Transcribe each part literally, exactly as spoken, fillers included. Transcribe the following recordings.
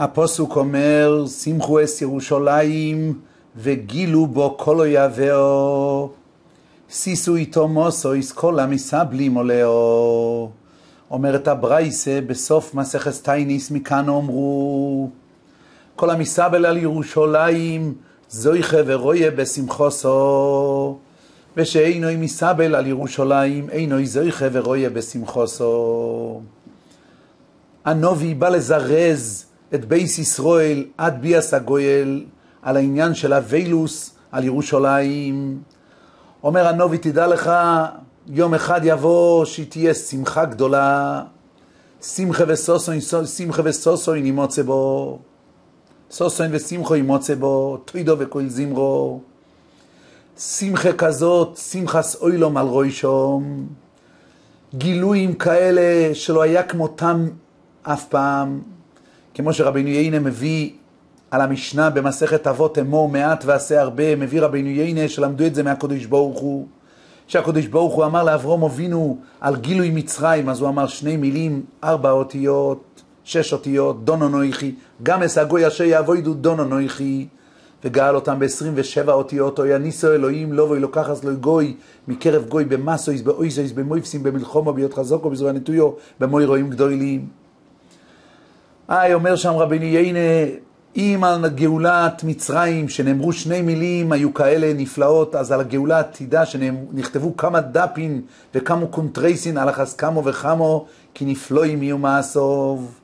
הפסוק אומר, שמחו אס ירושלים וגילו בו כל אויביו, שישו איתו מוסויס כל המסבלים עולהו. אומרת הברייסה בסוף מסכת תייניס, מכאן אומרו, כל המסבל על ירושלים זויכה ורויה בשמחוסו, ושאינוי מסבל על ירושלים אינוי זויכה ורויה בשמחוסו. הנובי בא לזרז את בייס ישראל עד ביאס הגויל על העניין של הווילוס על ירושלים. אומר הנובי, תדע לך, יום אחד יבוא שתהיה שמחה גדולה, שמחה וסוסוין, שמחה וסוסוין ימוצא בו, סוסוין ושמחו ימוצא בו, תוידו וכל זמרו, שמחה כזאת, שמחס אוילום על רוישום, גילויים כאלה שלא היה כמותם אף פעם, כמו שרבינו יינה מביא על המשנה במסכת אבות אמור מעט ועשה הרבה, מביא רבינו יינה שלמדו את זה מהקדוש ברוך הוא, שהקדוש ברוך הוא אמר לאברהם אבינו על גילוי מצרים, אז הוא אמר שני מילים, ארבע אותיות, שש אותיות, דונו נויכי, גם אס הגוי אשר יעבודו דונו נויכי, וגאל אותם ב-עשרים ושבע אותיות, או יניסו אלוהים לא ואלוקחס לא גוי, מקרב גוי במסויס, באויזויס, במויפסים, במלחומו, ביות חזוקו, בזרוע נטויו, במוי רואים גדולים. איי, אומר שם רבינו יינה, אם על גאולת מצרים שנאמרו שני מילים היו כאלה נפלאות, אז על הגאולה עתידה שנכתבו כמה דפים וכמה קונטרייסין על החס כמו וכמו, כי נפלואים יהיו מעשוב.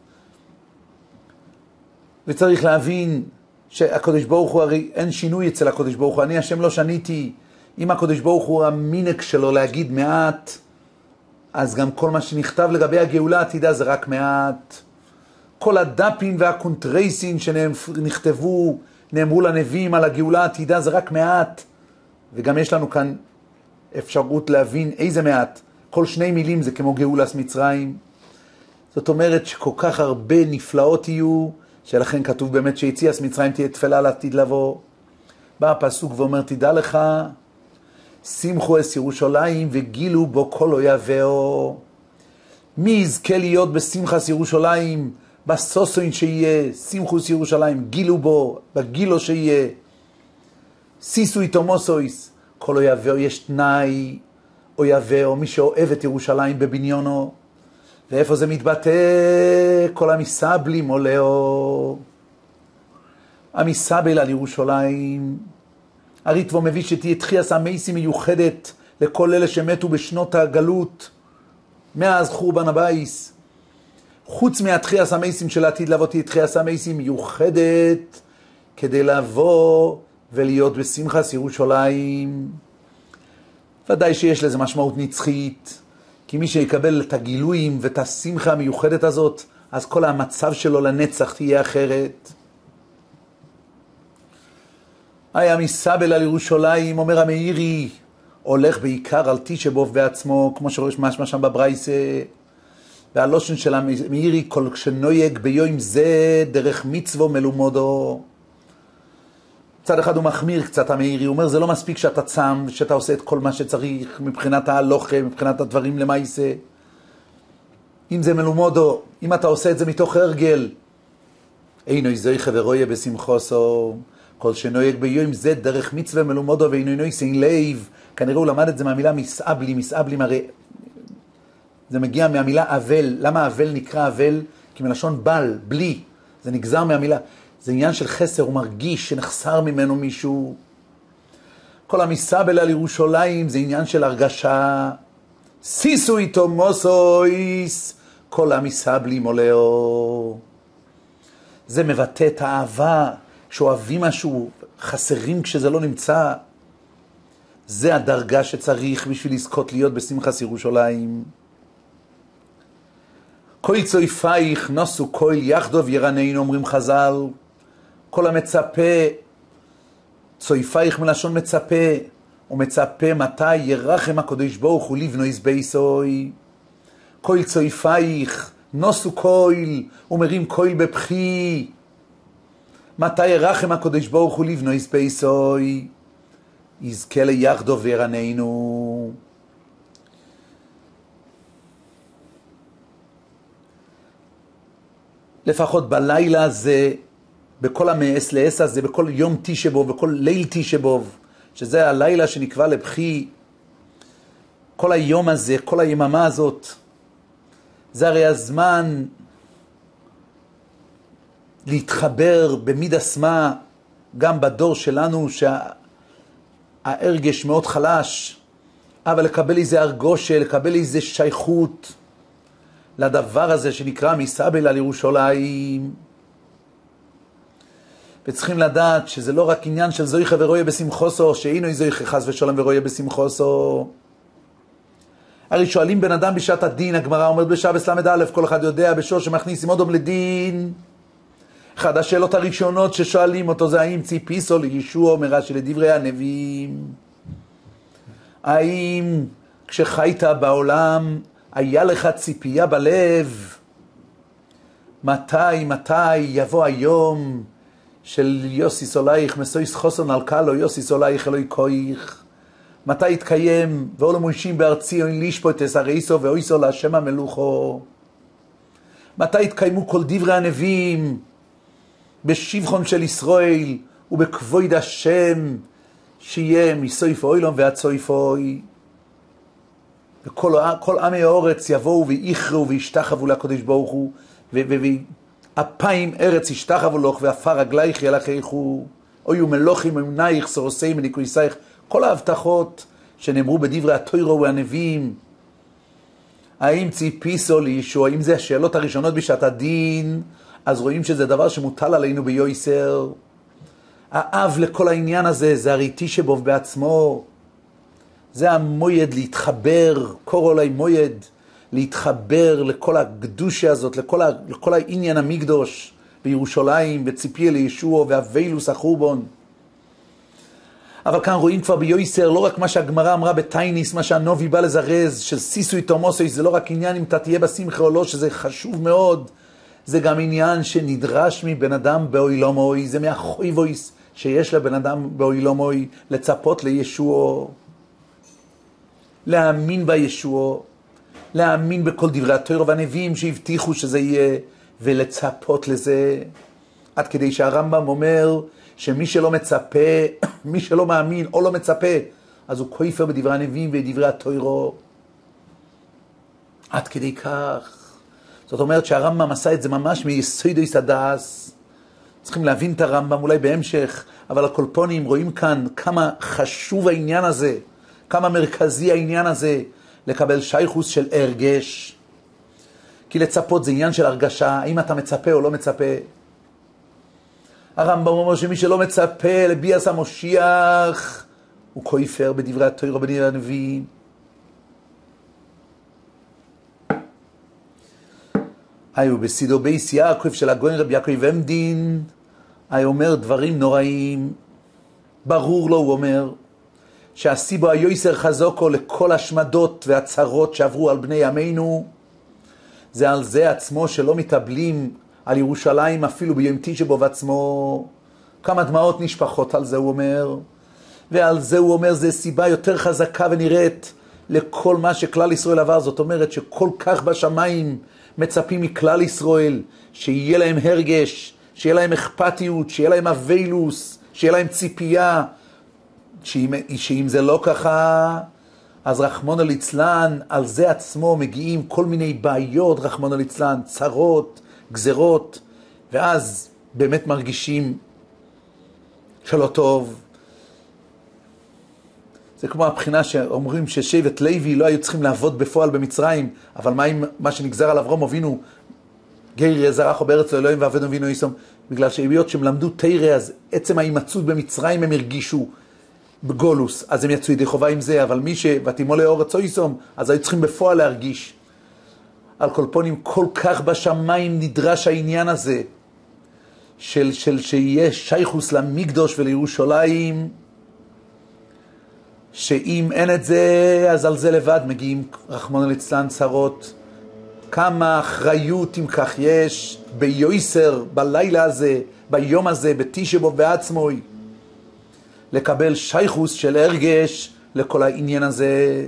וצריך להבין שהקדוש ברוך הוא, הרי אין שינוי אצל הקדוש ברוך הוא, אני השם לא שניתי. אם הקדוש ברוך הוא המינק שלו להגיד מעט, אז גם כל מה שנכתב לגבי הגאולה עתידה זה רק מעט. כל הדפים והקונטרייסין שנכתבו, נאמרו לנביאים על הגאולה עתידה, זה רק מעט. וגם יש לנו כאן אפשרות להבין איזה מעט. כל שני מילים זה כמו גאולת מצרים. זאת אומרת שכל כך הרבה נפלאות יהיו, שלכן כתוב באמת שיציאת מצרים תהיה תפלה לעתיד לבוא. בא הפסוק ואומר, תדע לך, שמחו אס ירושלים וגילו בו כל אויביו. מי יזכה להיות בשמחת ירושלים? בסוסוין שיהיה, שמחוס ירושלים, גילו בו, בגילו שיהיה, סיסו איתו מוסויס, כל אויביו יש תנאי, אויביו, מי שאוהב את ירושלים בבניונו, ואיפה זה מתבטא? כל המסבלים עולהו, המסבל על ירושלים, הריטבו מביא שתהיה תחייס המייסי מיוחדת לכל אלה שמתו בשנות הגלות, מאז חורבן הבייס, חוץ מהתחייס המייסים של העתיד לבוא, תהיה תחייס המייסים מיוחדת כדי לבוא ולהיות בשמחת ירושלים. ודאי שיש לזה משמעות נצחית, כי מי שיקבל את הגילויים ואת השמחה המיוחדת הזאת, אז כל המצב שלו לנצח תהיה אחרת. היה מסבל על ירושלים, אומר המאירי, הולך בעיקר על תשבוב בעצמו, כמו שרוש משמע שם בברייסה, והלושן של המאירי, כל שנויג ביום זה דרך מצוו מלומודו. צד אחד הוא מחמיר קצת המאירי, הוא אומר זה לא מספיק שאתה צם ושאתה עושה את כל מה שצריך מבחינת ההלוכה, מבחינת הדברים למעשה. אם זה מלומודו, אם אתה עושה את זה מתוך הרגל, אינו זויכה ורויה בשמחוסו, כל שנויג ביום זה דרך מצווה מלומודו ואינו נויסין לב. כנראה הוא למד את זה מהמילה מסאבלי, מסאבלים הרי זה מגיע מהמילה אבל. למה אבל נקרא אבל? כי מלשון בל, בלי, זה נגזר מהמילה. זה עניין של חסר, הוא מרגיש שנחסר ממנו מישהו. כל המסבל על ירושלים זה עניין של הרגשה. סיסו איתו מוסויס, כל המסבלים עולהו. זה מבטא את האהבה, שאוהבים משהו, חסרים כשזה לא נמצא. זה הדרגה שצריך בשביל לזכות להיות בשמחת ירושלים. כל צויפייך נוסו כל יחדוב ירננו, אומרים חז"ל. כל המצפה, צויפייך מלשון מצפה, הוא מצפה מתי ירחם הקדוש ברוך הוא לבנויס בייסוי. כל צויפייך נוסו כל, אומרים כל בפחי, מתי ירחם הקדוש ברוך הוא לבנויס בייסוי, יזכה ליחדוב ירננו. לפחות בלילה הזה, בכל המאס לעס הזה, בכל יום תשבוב, בכל ליל תשבוב, שזה הלילה שנקבע לבחי, כל היום הזה, כל היממה הזאת, זה הרי הזמן להתחבר במידס מה, גם בדור שלנו שההרגש מאוד חלש, אבל לקבל איזה הרגושה, לקבל איזה שייכות לדבר הזה שנקרא מסבל על ירושלים. וצריכים לדעת שזה לא רק עניין של זויכה ורויה בשמחוסו, שאינו זויכה חס ושלום ורויה בשמחוסו. הרי שואלים בן אדם בשעת הדין, הגמרא אומרת בשבס למד א', כל אחד יודע בשור שמכניסים אודום לדין. אחד השאלות הראשונות ששואלים אותו זה האם ציפיסו לישוע אומר שלדברי הנביאים. האם כשחיית בעולם היה לך ציפייה בלב? מתי, מתי יבוא היום של יוסיס אולייך מסויס חוסון על קלו יוסיס אולייך אלוהי כויך? מתי יתקיים ואולו מוישים בארצי אוין לישפוט את הריסו ואויסו להשם המלוכו? מתי יתקיימו כל דברי הנביאים בשבחון של ישראל ובכבוד השם שיהיה מסויף אוילום ועד סויף אוי? וכל כל עמי האורץ יבואו ויחרו וישתחוו לקדוש ברוך הוא, ואפיים ארץ ישתחוו לך ואפר רגלייך ילכיכו, אוי ומלוכים ומנייך סורסי מניקויסייך. כל ההבטחות שנאמרו בדברי התורה והנביאים. האם ציפיסו לישוע? האם זה השאלות הראשונות בשעת הדין? אז רואים שזה דבר שמוטל עלינו ביועסר. האב לכל העניין הזה זה הרי תשבוב בעצמו. זה המויד להתחבר, קורא אולי מויד, להתחבר לכל הקדושה הזאת, לכל, ה, לכל העניין המקדוש בירושלים, בציפיה לישוע והווילוס החורבון. אבל כאן רואים כבר ביועסר לא רק מה שהגמרא אמרה בטייניס, מה שהנובי בא לזרז, של סיסוי תומוסוי, זה לא רק עניין אם אתה תהיה בשמחה או לא, שזה חשוב מאוד, זה גם עניין שנדרש מבן אדם באוילומוי, זה מהחויבויס שיש לבן אדם באוילומוי, לצפות לישוע, להאמין בישוע, להאמין בכל דברי התורה והנביאים שהבטיחו שזה יהיה, ולצפות לזה, עד כדי שהרמב"ם אומר שמי שלא מצפה, מי שלא מאמין או לא מצפה, אז הוא כופר בדברי הנביאים ובדברי התורה. עד כדי כך. זאת אומרת שהרמב"ם עשה את זה ממש מיסודות הדעת. צריכים להבין את הרמב"ם אולי בהמשך, אבל הקולפונים רואים כאן כמה חשוב העניין הזה, כמה מרכזי העניין הזה, לקבל שייכוס של הרגש. כי לצפות זה עניין של הרגשה, האם אתה מצפה או לא מצפה. הרמב"ם אומר שמי שלא מצפה לביאת המשיח, הוא כופר בדברי התורה ובדברי הנביאים. היו בסידו בייס יעקב של הגויין רבי יעקב עמדין, היה אומר דברים נוראים. ברור לו, הוא אומר, שהסיבו היועסר חזוקו לכל השמדות והצרות שעברו על בני ימינו, זה על זה עצמו שלא מתאבלים על ירושלים אפילו ביום תשבוב עצמו. כמה דמעות נשפחות על זה, הוא אומר. ועל זה הוא אומר, זה סיבה יותר חזקה ונראית לכל מה שכלל ישראל עבר. זאת אומרת שכל כך בשמיים מצפים מכלל ישראל, שיהיה להם הרגש, שיהיה להם אכפתיות, שיהיה להם אבילוס, שיהיה להם ציפייה, שאם, שאם זה לא ככה, אז רחמון ליצלן, על זה עצמו מגיעים כל מיני בעיות, רחמון ליצלן, צרות, גזרות, ואז באמת מרגישים שלא טוב. זה כמו הבחינה שאומרים ששבט לוי לא היו צריכים לעבוד בפועל במצרים, אבל מה עם מה שנגזר על אברהם אבינו, גר יזרח בארץ אלוהים ועבד אבינו יסום, בגלל שהיות שהם למדו תירא, אז עצם ההימצאות במצרים הם הרגישו בגולוס, אז הם יצאו ידי חובה עם זה, אבל מי שבתימו לאורץ או יסום, אז היו צריכים בפועל להרגיש. על כל פונים, כל כך בשמיים נדרש העניין הזה, של, של שיהיה שייכוס למקדוש ולירושלים, שאם אין את זה, אז על זה לבד מגיעים רחמנא ליצלן צרות. כמה אחריות אם כך יש ביועסר, בלילה הזה, ביום הזה, בתשבוב בעצמוי, לקבל שייכוס של הרגש לכל העניין הזה.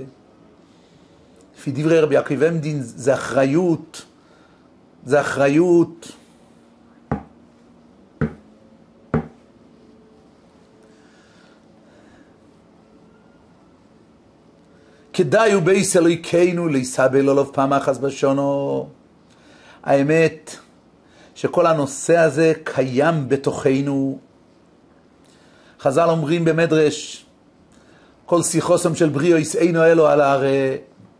לפי דברי רבי יעקב עמדין, זה אחריות, זה אחריות. כדאי הוא בייס אלוהיכנו להיסבל עליו פעם אחת בשונו. האמת שכל הנושא הזה קיים בתוכנו. חז"ל אומרים במדרש, כל שיחוסם של בריאויס אינו אלו על הרי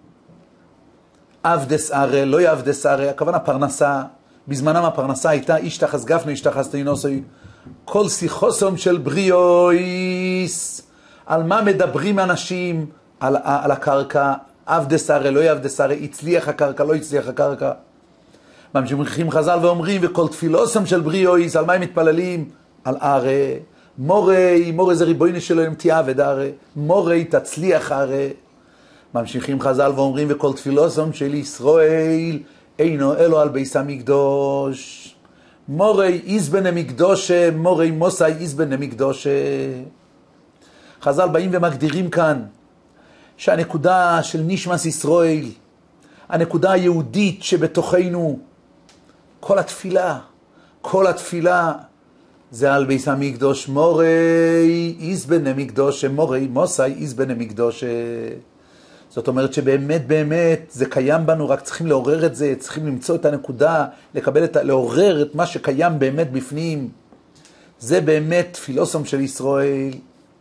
עבדס הרי, לא יעבדס הרי, הכוונה פרנסה. בזמנם הפרנסה הייתה איש תחס גפנו, איש תחס תינוסוי. כל שיחוסם של בריאויס, על מה מדברים אנשים? על, על הקרקע, עבדס הרי, לא יעבדס הרי, הצליח הקרקע, לא הצליח הקרקע. ממשיכים חז"ל ואומרים, וכל תפילוסם של בריאויס, על מה הם מתפללים? על הרי. מורי, מורי זה ריבוינו שלו, אם תיעבד הרי. מורי תצליח הרי. ממשיכים חז"ל ואומרים, וכל תפילוסם של ישראל, אינו אלו על ביס המקדוש. מורי איזבן המקדושה, מורי מוסי איזבן המקדושה. חז"ל באים ומגדירים כאן, שהנקודה של נשמת ישראל, הנקודה היהודית שבתוכנו, כל התפילה, כל התפילה, זה על ביס המקדוש. מורי איזבן המקדוש, מורי מוסי איזבן המקדוש. זאת אומרת שבאמת באמת זה קיים בנו, רק צריכים לעורר את זה, צריכים למצוא את הנקודה, לקבל את, לעורר את מה שקיים באמת בפנים. זה באמת תפילוסם של ישראל.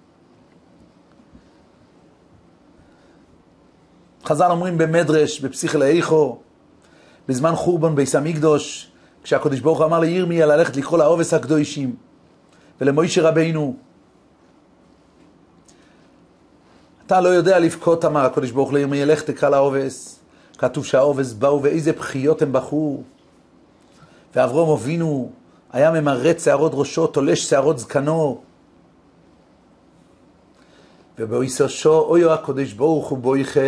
חז"ל אומרים במדרש, בפסיכל האיכו, בזמן חורבן ביס המקדוש, כשהקדוש ברוך הוא אמר לירמיה ללכת לקרוא לעובס הקדושים, ולמוישה רבינו, אתה לא יודע לבכות, אמר הקדוש ברוך הוא לירמיה, לך תקרא לעובס. כתוב שהעובס באו ואיזה בחיות הם בכו. ואברהם אבינו היה ממרט שערות ראשו, תולש שערות זקנו. ובויסושו אויו הקדוש ברוך הוא בויכה.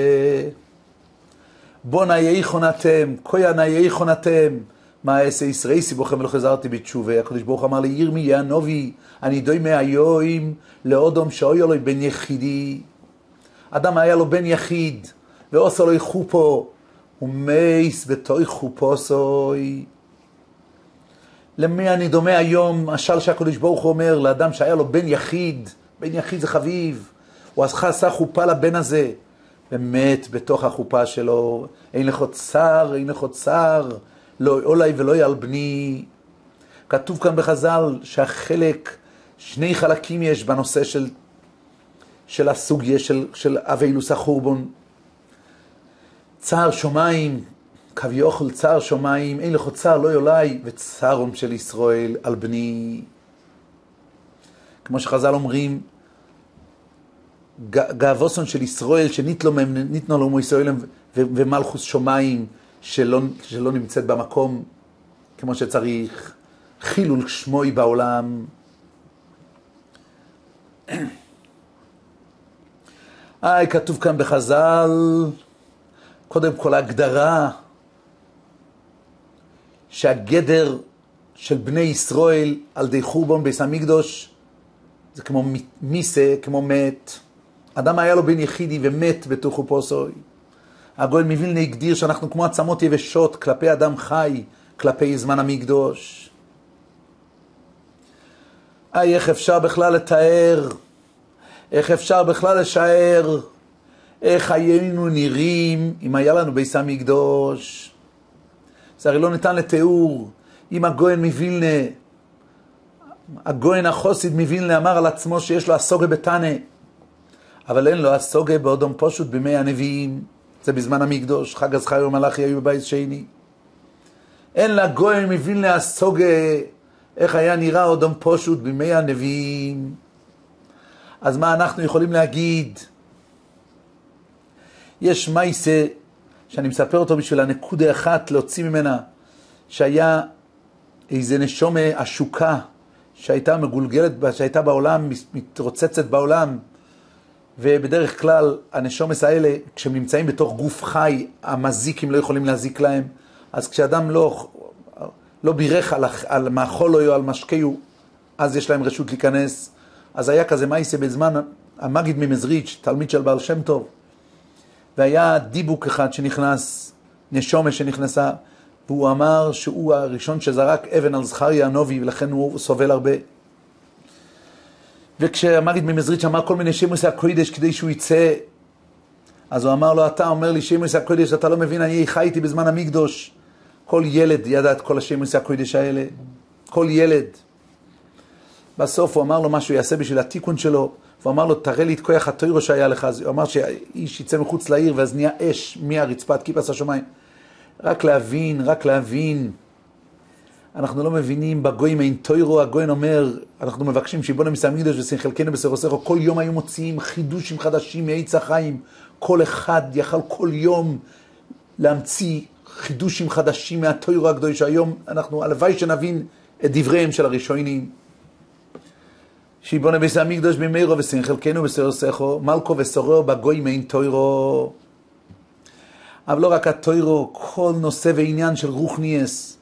בוא נאי חונתם, כויה נאי חונתם. מה אעשה ישראל סיבוכם ולא חזרתי בתשובה. הקדוש ברוך אמר לירמיה הנביא, אני דוי מהיום לאודום שאויו לו בן יחידי. אדם היה לו בן יחיד, ועושה לו חופו, ומייס בתוי חופו סוי. למי אני דומה היום, השל שהקדוש ברוך הוא אומר, לאדם שהיה לו בן יחיד, בן יחיד זה חביב, הוא עשה חופה לבן הזה, ומת בתוך החופה שלו, אין לך צער, אין לך צער, לא אולי ולא יעל בני. כתוב כאן בחז"ל שהחלק, שני חלקים יש בנושא של של הסוגיה של, של אבילוס החורבון. צער שמיים, כביכול צער שמיים, אין לך צער לא יולי, וצערום של ישראל על בני. כמו שחז"ל אומרים, גאווסון של ישראל, שניתנו לו מישראל ומלכוס שמיים, שלא, שלא נמצאת במקום כמו שצריך, חילול שמוי בעולם. איי, כתוב כאן בחז"ל, קודם כל ההגדרה שהגדר של בני ישראל על די חורבן ביס המקדוש זה כמו מיסה, כמו מת. אדם היה לו בן יחידי ומת בתוך חופו סוי. הגואל מווילנה הגדיר שאנחנו כמו עצמות יבשות כלפי אדם חי, כלפי זמן המקדוש. איי, איך אפשר בכלל לתאר, איך אפשר בכלל לשער, איך היינו נראים אם היה לנו ביס המקדוש. זה הרי לא ניתן לתיאור. אם הגויין מווילנה, הגויין החוסיד מווילנה אמר על עצמו שיש לו הסוגה בתנא, אבל אין לו הסוגה באודום פשוט בימי הנביאים. זה בזמן המקדוש, חג הזכר ומלאכי היו בבית שני. אין לגויין מווילנה הסוגה איך היה נראה אודום פשוט בימי הנביאים. אז מה אנחנו יכולים להגיד? יש מייסה שאני מספר אותו בשביל הנקודה אחת להוציא ממנה, שהיה איזה נשומה השוקה שהייתה מגולגלת, שהייתה בעולם, מתרוצצת בעולם, ובדרך כלל הנשומס האלה, כשהם נמצאים בתוך גוף חי, המזיקים לא יכולים להזיק להם, אז כשאדם לא, לא בירך על, על מאכול או על משקהו, אז יש להם רשות להיכנס. אז היה כזה מייסה בזמן המגיד ממזריץ', תלמיד של בעל שם טוב, והיה דיבוק אחד שנכנס, נשומה שנכנסה, והוא אמר שהוא הראשון שזרק אבן על זכריה הנובי, ולכן הוא סובל הרבה. וכשהמגיד ממזריץ' אמר כל מיני שמוס הקוידש כדי שהוא יצא, אז הוא אמר לו, אתה אומר לי שמש הקודש, אתה לא מבין, אני חייתי בזמן המקדוש. כל ילד ידע את כל השמש הקודש האלה. כל ילד. בסוף הוא אמר לו מה שהוא יעשה בשביל התיקון שלו, והוא אמר לו, תראה לי את כוח התוירו שהיה לך. הוא אמר שאיש יצא מחוץ לעיר, ואז נהיה אש מהרצפת כיפס השמיים. רק להבין, רק להבין. אנחנו לא מבינים בגויים אין תוירו, הגויים אומר, אנחנו מבקשים שיבונה מסעמידוש וסין חלקנו בסרוסךו, כל יום היו מוציאים חידושים חדשים מעץ החיים, כל אחד יכל כל יום להמציא חידושים חדשים מהתוירו הקדוש. היום אנחנו, הלוואי שנבין את דבריהם של הראשונים. שיבונה מסעמידוש במאירו וסין חלקנו בסרוסךו, מלכו וסוררו בגויים אין תוירו. אבל לא רק התוירו, כל נושא ועניין של רוחניאס.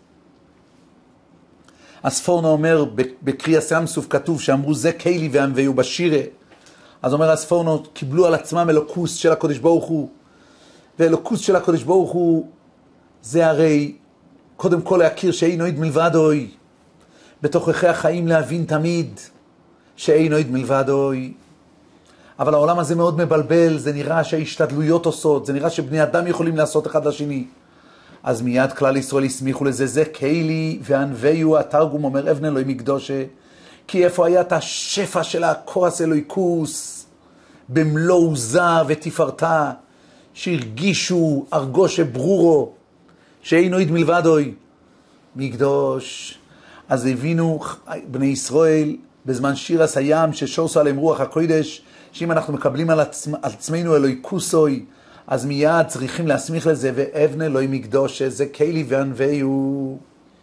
הספורנו אומר, בקריאה ים סוף כתוב שאמרו זה קיילי וענווהו בשירה. אז אומר הספורנו, קיבלו על עצמם אלוקוס של הקודש ברוך הוא. ואלוקוס של הקודש ברוך הוא, זה הרי קודם כל להכיר שאינו עד מלבדוי. בתוככי החיים להבין תמיד שאינו עד מלבדוי. אבל העולם הזה מאוד מבלבל, זה נראה שההשתדלויות עושות, זה נראה שבני אדם יכולים לעשות אחד לשני. אז מיד כלל ישראל הסמיכו לזה, זה קיילי וענווהו, התרגום אומר אבן אלוהים מקדושה, כי איפה היה את השפע של הכורס אלוהיקוס, במלוא עוזה ותפארתה, שהרגישו ארגושה ברורו, שאינו עד מלבדוי, מקדוש. אז הבינו בני ישראל, בזמן שירס הים, ששורסו עליהם רוח הקודש, שאם אנחנו מקבלים על, עצמ, על עצמנו אלוהיקוסוי, אז מיד צריכים להסמיך לזה, ואבן אלוהים מקדושה, זה קיילי וענווהו.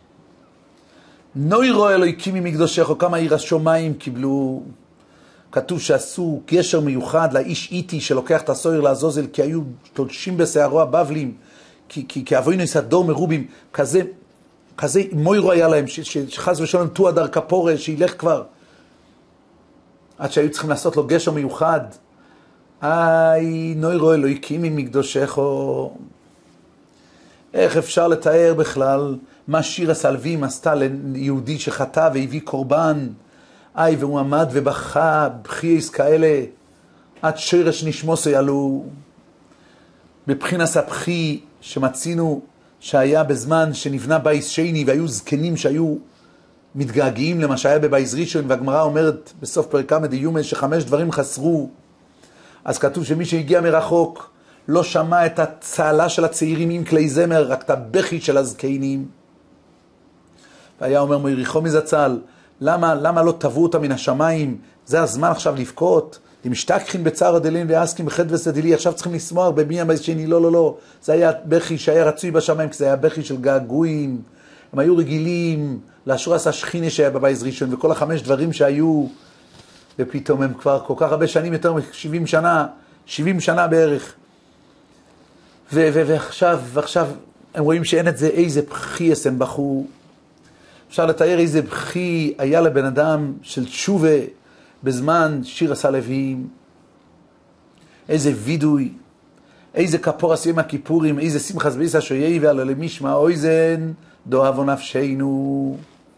נוירו אלוהיקים ממקדושך, כמה עיר השומיים קיבלו. כתוב שעשו גשר מיוחד לאיש איתי שלוקח את הסויר לעזוזל, כי היו תולשים בשערו הבבלים, כי, כי, כי אבוינו יסדור מרובים, כזה, כזה מוירו היה להם, ש, ש, שחז ושלום תוע דר כפורה, שילך כבר. עד שהיו צריכים לעשות לו גשר מיוחד. איי, נוירו אלוהיקים ממקדושךו. איך אפשר לתאר בכלל מה שיר הסלווים עשתה ליהודי שחטא והביא קורבן? איי, והוא עמד ובכה, בחייס כאלה, עד שרש נשמוסו ילו. בבחינס הבחי שמצינו שהיה בזמן שנבנה בייס שני, והיו זקנים שהיו מתגעגעים למה שהיה בבייס ראשון, והגמרא אומרת בסוף פרק כ"ד דיומה שחמש דברים חסרו. אז כתוב שמי שהגיע מרחוק לא שמע את הצהלה של הצעירים עם כלי זמר, רק את הבכי של הזקנים. והיה אומר מיריחו מזצ"ל, למה, למה לא תבעו אותה מן השמיים? זה הזמן עכשיו לבכות. דמשתכחין בצער הדלין ועסקים בחדווה סדילי, עכשיו צריכים לשמוח בבניין בייס שני. לא, לא, לא. זה היה בכי שהיה רצוי בשמיים, כי זה היה בכי של געגועים. הם היו רגילים לאשרס השכינה שהיה בבייס ראשון, וכל החמש דברים שהיו, ופתאום הם כבר כל כך הרבה שנים, יותר מ-שבעים שנה, שבעים שנה בערך. ו- ו- ועכשיו, ועכשיו הם רואים שאין את זה, איזה בכי הם בכו. אפשר לתאר איזה בכי היה לבן אדם של תשובה בזמן שיר הסלווים. איזה וידוי, איזה כפור עשיים הכיפורים, איזה שמחס ביסה שויי ועלה למשמע אויזן, דואבו נפשנו.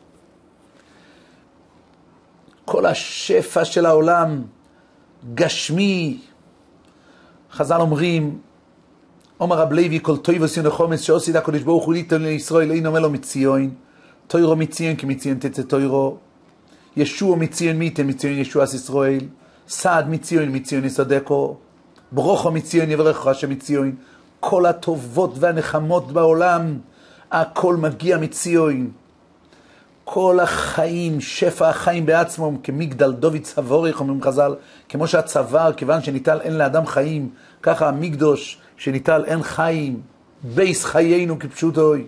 כל השפע של העולם, גשמי. חז"ל אומרים, אומר רב לוי, כל טוב עשינו חומץ שעושי הקדוש ברוך הוא ליתן לישראל, אין אומר לו מציון, תוירו מציון כי מציון תצא תוירו, ישוע מציון מיתן מציון ישועס ישראל, סעד מציון מציון יסודקו, ברוכו מציון יברך השם מציון. כל הטובות והנחמות בעולם, הכל מגיע מציון. כל החיים, שפע החיים בעצמם, כמגדל דוד צבורך, אומרים חז"ל, כמו שהצוואר, כיוון שניטל אין לאדם חיים, ככה המקדוש שניטל אין חיים, בייס חיינו כפשוטוי.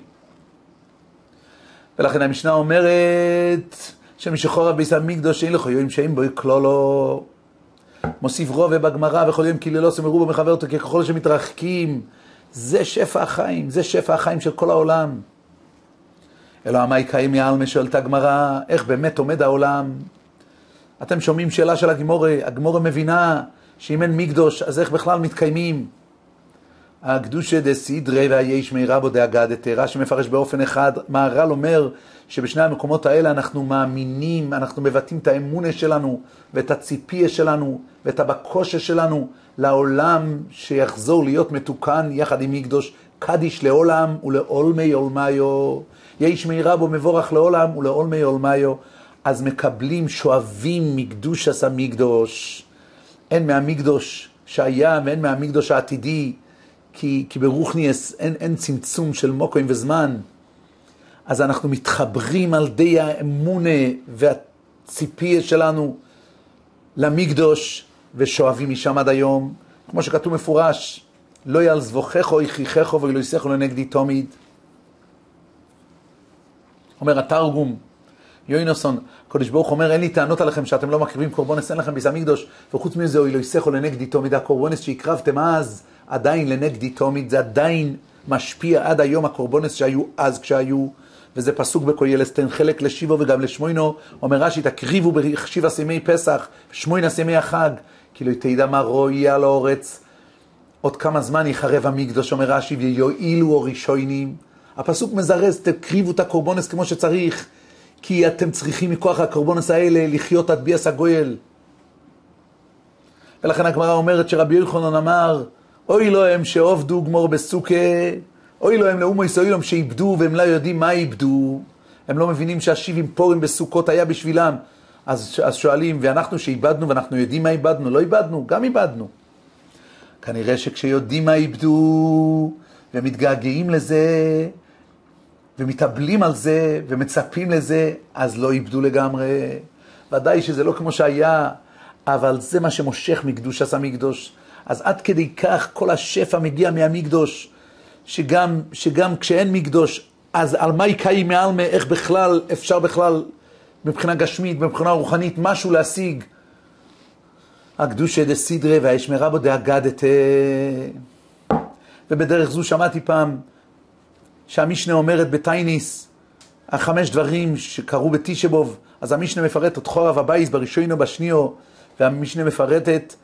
ולכן המשנה אומרת, שמשחור בייס המקדוש אין לך יום שאין בו כלולו. מוסיף רובה בגמרא, וכל יום כללו סמרו בו מחבר אותו, ככל שמתרחקים. זה שפע החיים, זה שפע החיים של כל העולם. אלא המאי קיים יעלמה, שואלת הגמרא, איך באמת עומד העולם? אתם שומעים שאלה של הגמורה, הגמורה מבינה שאם אין מקדוש, אז איך בכלל מתקיימים? הקדושה דסדרי והיש מירה בו דאגדת, רש"י מפרש באופן אחד, מהר"ל אומר שבשני המקומות האלה אנחנו מאמינים, אנחנו מבטאים את האמונה שלנו ואת הציפייה שלנו ואת הבקושה שלנו לעולם שיחזור להיות מתוקן יחד עם מקדוש, קדיש לעולם ולעולמי עולמיו, יש מירה בו מבורך לעולם ולעולמי עולמיו. אז מקבלים, שואבים מקדוש עשה מקדוש, אין מהמקדוש שהיה ואין מהמקדוש העתידי, כי, כי ברוחניאס אין, אין צמצום של מוקוים וזמן. אז אנחנו מתחברים על די האמונה והציפייה שלנו למקדוש, ושואבים משם עד היום, כמו שכתוב מפורש, לא ילזבוכךו יכריכךו ולא יסכו לנגדי תמיד. אומר התרגום, יוינוסון, הקדוש ברוך אומר, אין לי טענות עליכם שאתם לא מקריבים קורבנס, אין לכם ביס המקדוש, וחוץ מזה, אוי לא יסכו לנגדי תמיד, הקורבנס שהקרבתם אז, עדיין לנגדי תמיד, זה עדיין משפיע עד היום הקורבנס שהיו אז כשהיו, וזה פסוק בקהלת, תן חלק לשיבו וגם לשמוינו, אומר רש"י, תקריבו בשבעה ימי פסח, שמונה ימי החג, כי לא תדע מה רואי על האורץ, עוד כמה זמן יחרב המקדוש, אומר רש"י, ויועילו הראשונים. הפסוק מזרז, תקריבו את הקורבנס כמו שצריך, כי אתם צריכים מכוח הקורבנס האלה לחיות עד ביאס הגואל. ולכן הגמרא אומרת שרבי יוחנן אמר, אוי לו הם שעובדו גמור בסוכה, אוי לו הם לאומו ישראלם שאיבדו והם לא יודעים מה איבדו, הם לא מבינים שהשיבים פורים בסוכות היה בשבילם. אז, אז שואלים, ואנחנו שאיבדנו ואנחנו יודעים מה איבדנו, לא איבדנו, גם איבדנו. כנראה שכשיודעים מה איבדו ומתגעגעים לזה ומתאבלים על זה ומצפים לזה, אז לא איבדו לגמרי. ודאי שזה לא כמו שהיה, אבל זה מה שמושך מקדוש עשה מקדוש. אז עד כדי כך כל השפע מגיע מהמקדוש, שגם, שגם כשאין מקדוש, אז על מה יקיים מעל, איך בכלל אפשר בכלל מבחינה גשמית, מבחינה רוחנית, משהו להשיג. הקדושה דסדרי והישמרה בו דאגדת. ובדרך זו שמעתי פעם שהמשנה אומרת בתייניס, החמש דברים שקרו בתשבוב, אז המשנה מפרט את חורב הבייס בראשונו בשניו, והמשנה מפרטת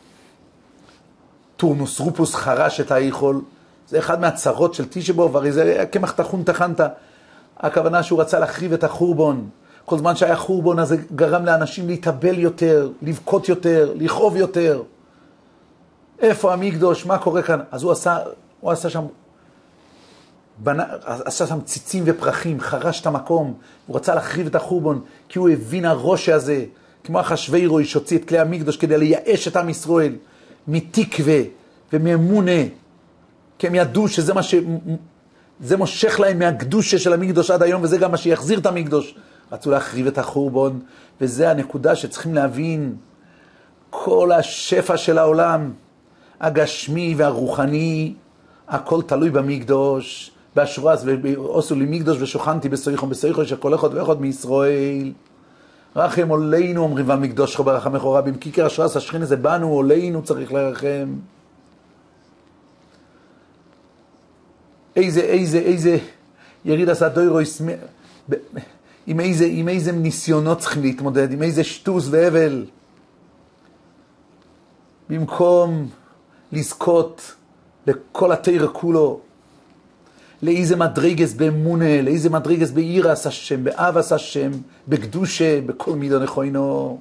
טורנוס רופוס חרש את האיכול. זה אחד מהצרות של תשבוב, הרי זה כמח תחון תחנת. הכוונה שהוא רצה להחריב את החורבון. כל זמן שהיה חורבון, אז זה גרם לאנשים להתאבל יותר, לבכות יותר, לכאוב יותר. איפה המקדוש? מה קורה כאן? אז הוא עשה, הוא עשה שם, בנה, עשה שם ציצים ופרחים, חרש את המקום. הוא רצה להחריב את החורבון, כי הוא הבין הראש הזה, כמו אחשוורוש שהוציא את כלי המקדוש כדי לייאש את עם ישראל, מתקווה ומאמונה, כי הם ידעו שזה מה ש... זה מושך להם מהקדושה של המקדוש עד היום, וזה גם מה שיחזיר את המקדוש. רצו להחריב את החורבון, וזה הנקודה שצריכים להבין. כל השפע של העולם, הגשמי והרוחני, הכל תלוי במקדוש, באשורס, ועשו לי מקדוש ושוכנתי בסויכם, בסויכם של כל אחד ואחד מישראל. רחם עלינו, אומרים ועל מקדוש שלך ברחמך רבים, כיכר אשרס השכינה זה בנו, עלינו צריך לרחם. איזה, איזה, איזה יריד עשה דוירו, עם איזה, עם איזה ניסיונות צריכים להתמודד, עם איזה שטוס והבל. במקום לזכות לכל התאיר כולו, לאיזה מדרגס באמונה, לאיזה מדרגס בעירס השם, באבס השם, בקדושה, בכל מידו נכוינו.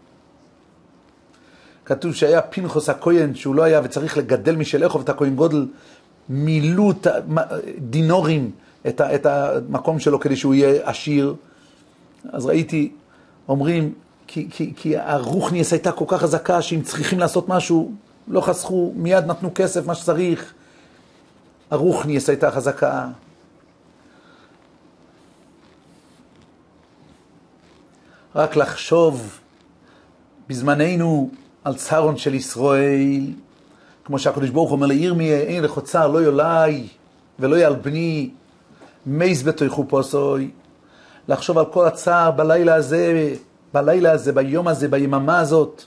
כתוב שהיה פנחס הכהן, שהוא לא היה וצריך לגדל משל אחוב את הכהן גודל, מילאו דינורים את, את המקום שלו כדי שהוא יהיה עשיר. אז ראיתי, אומרים, כי, כי, כי הרוחניאס הייתה כל כך חזקה שאם צריכים לעשות משהו, לא חסכו, מיד נתנו כסף, מה שצריך. הרוחניאס הייתה חזקה. רק לחשוב בזמננו על צרון של ישראל, כמו שהקדוש ברוך הוא אומר לירמיה, אין לך צר, לא יולי ולא יעל בני, מייס בתויכו פוסוי. לחשוב על כל הצער בלילה הזה, בלילה הזה, ביום הזה, ביממה הזאת,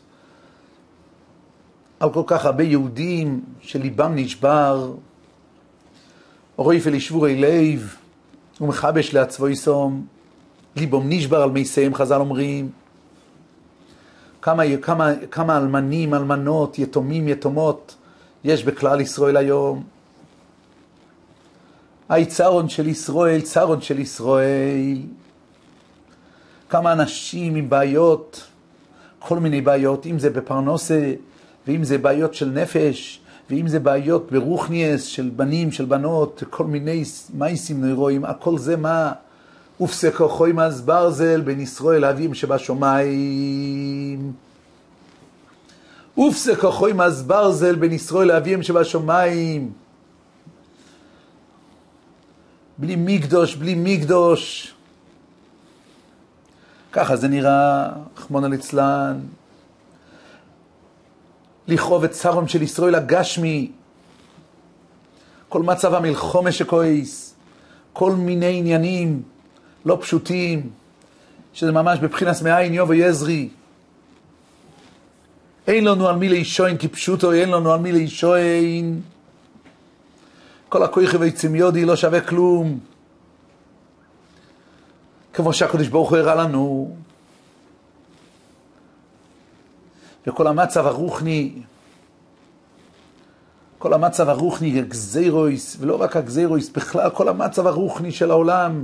על כל כך הרבה יהודים שליבם נשבר, אורוי פלישבורי לב, ומחבש לעצבו יסום, ליבם נשבר על מייסיהם, חז"ל אומרים. כמה, כמה, כמה אלמנים, אלמנות, יתומים, יתומות, יש בכלל ישראל היום. היי צרון של ישראל, צרון של ישראל. כמה אנשים עם בעיות, כל מיני בעיות, אם זה בפרנסה, ואם זה בעיות של נפש, ואם זה בעיות ברוחניאס של בנים, של בנות, כל מיני מייסים נוירואים, הכל זה מה? ופסק חוים אז ברזל בין ישראל אביהם שבשמיים. ופסק חוים אז ברזל בין ישראל אביהם שבשמיים. בלי מקדוש, בלי מקדוש. ככה זה נראה, רחמנא ליצלן. לכאוב את צרון של ישראל הגשמי. כל מצב המלחמה שכועס. כל מיני עניינים לא פשוטים. שזה ממש בבחינס מאין יובו יזרי. אין לנו על מי להישוין כפשוטו, אין לנו על מי להישוין. כל הכוח והצמיודי לא שווה כלום. כמו שהקדוש ברוך הוא הראה לנו. וכל המצב הרוחני, כל המצב הרוחני, גזירויס, ולא רק הגזירויס, בכלל כל המצב הרוחני של העולם.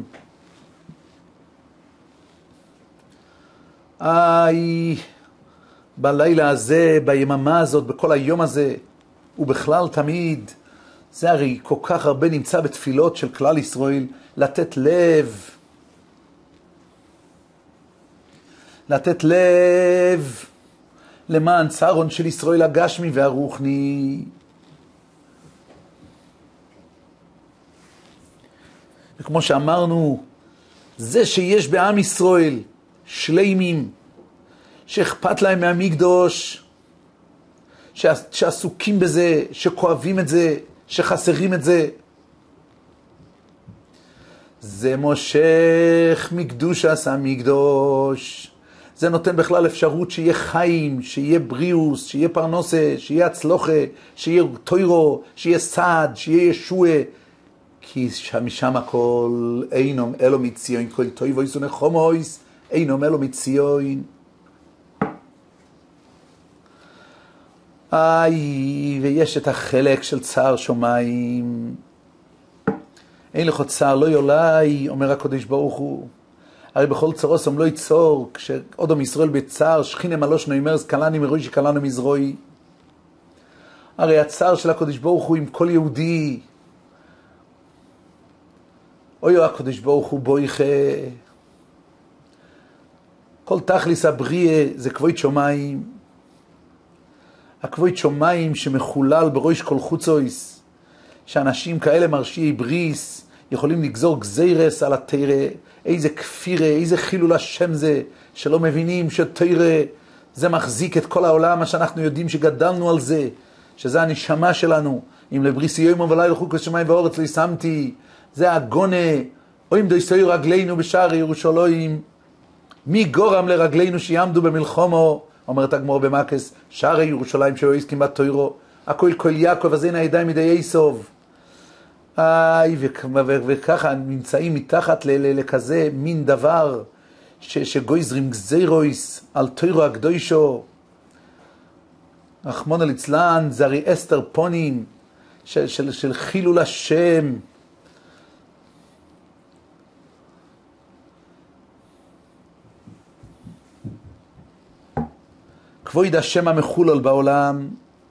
איי, בלילה הזה, ביממה הזאת, בכל היום הזה, ובכלל תמיד, זה הרי כל כך הרבה נמצא בתפילות של כלל ישראל, לתת לב, לתת לב למען צרון של ישראל הגשמי והרוחני. וכמו שאמרנו, זה שיש בעם ישראל שלימים, שאכפת להם מהמקדוש, שעסוקים בזה, שכואבים את זה, שחסרים את זה, זה מושך מקדוש עשה מקדוש. זה נותן בכלל אפשרות שיהיה חיים, שיהיה בריאוס, שיהיה פרנסה, שיהיה הצלוחה, שיהיה תוירו, שיהיה סעד, שיהיה ישועה. כי משם הכל אינום אלו מציון, כל תויבויס ונחומויס, אינום אלו מציון. איי, ויש את החלק של צער שמיים. אין לך צער, לא יולי, אומר הקדוש ברוך הוא. הרי בכל צרוסם לא יצור, כשעודם ישראל בצער, שכינה מלוש נאמרס, קלני מרוי שקלנו מזרוי. הרי הצער של הקדוש ברוך הוא עם כל יהודי. אוי הקדוש ברוך הוא בויכה. כל תכליס הבריאה זה כבוד שמיים. הכבוד שמיים שמחולל בראש כל חוצויס, שאנשים כאלה מרשיעי בריס יכולים לגזור גזירס על התירה. איזה כפירה, איזה חילול השם זה, שלא מבינים שתירה זה מחזיק את כל העולם, מה שאנחנו יודעים שגדלנו על זה, שזה הנשמה שלנו. אם לבריסי יום ולילה ילכו כשמיים ואורץ לא שמתי, זה הגונה. או אם דויסוי רגלינו בשער ירושלים, מי גורם לרגלינו שיעמדו במלחומו, אומרת הגמור במקס, שער ירושלים שהיו עסקים בתוירו, הכל כל יעקב אז אין הידיים מדי איסוב. איי, וככה נמצאים מתחת לכזה מין דבר שגויזרים גזירויס על תוירו הקדושו. רחמנא ליצלן, זה הרי אסתר פונים של, של, של חילול השם. כבוד השם המחולל בעולם.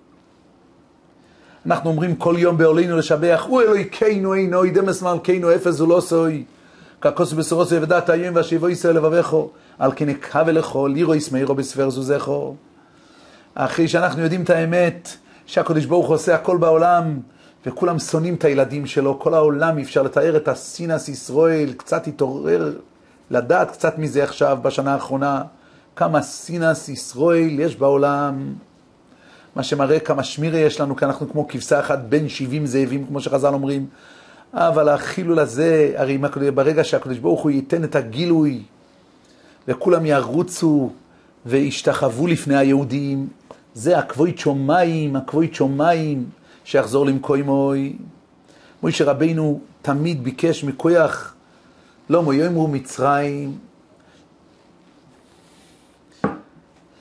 אנחנו אומרים כל יום בעולנו לשבח, הוא אלוהינו אינו, דמס מלכנו אפס ולוסוי, ככוס בסורוסו ודעת היום והשיבו ישראל לבבכו, על כן יקווה לכו, לירו ישמעירו בספר זוזכו. אחרי שאנחנו יודעים את האמת, שהקדוש ברוך הוא עושה הכל בעולם, וכולם שונאים את הילדים שלו, כל העולם אפשר לתאר את הסינס ישראל, קצת התעורר, לדעת קצת מזה עכשיו בשנה האחרונה, כמה סינס ישראל יש בעולם, מה שמראה כמה שמירה יש לנו, כי אנחנו כמו כבשה אחת בין שבעים זאבים, כמו שחז"ל אומרים. אבל החילול הזה, הרי ברגע שהקדוש ברוך הוא ייתן את הגילוי, וכולם ירוצו וישתחוו לפני היהודים, זה הכבוד שמיים, הכבוד שמיים, שיחזור למקוימוי. מוישה רבינו תמיד ביקש מכוח, לא מויאמרו מצרים,